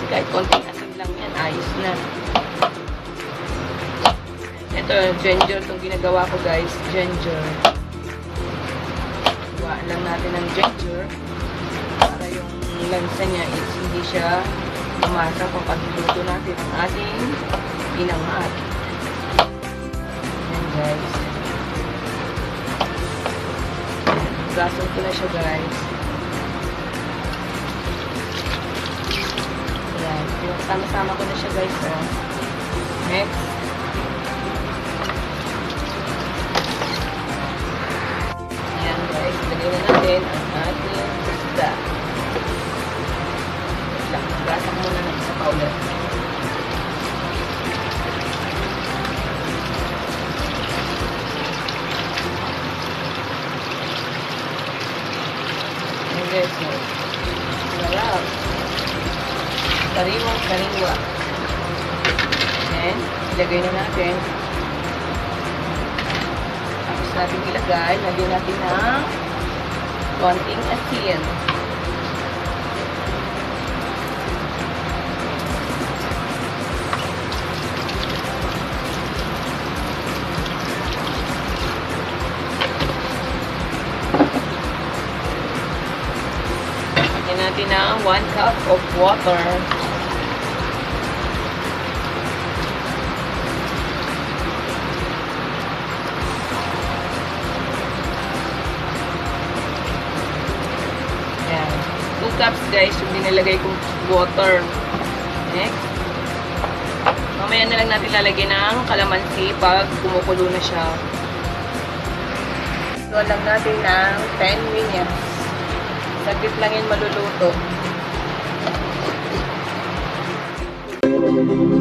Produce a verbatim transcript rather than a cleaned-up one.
Kahit konting asin lang yan, ayos na. Ito, ginger itong ginagawa ko guys. Ginger. Iwaan lang natin ng ginger para yung lansa niya is hindi siya umasa kapag luto natin ang ating pinangat. Ayan guys. Gasan ko na siya guys. Ayan. Sama-sama ko na siya guys. Oh. Next. Ayan guys. Lagyan na natin ang ating isda. Gasan ko muna ng isa pa ulit. Guys, no? Sarap. Sariwang sariwa. And, ilagay na natin. Tapos natin ilagay. Lagyan natin ng konting asin. Natin ng one cup of water. Ayan. two cups guys yung dinalagay kong water. Next. Mamaya na lang natin lalagyan ng kalamansi pag kumukulo na siya. So lang natin ng ten minutes. Saglit lang yan maluluto.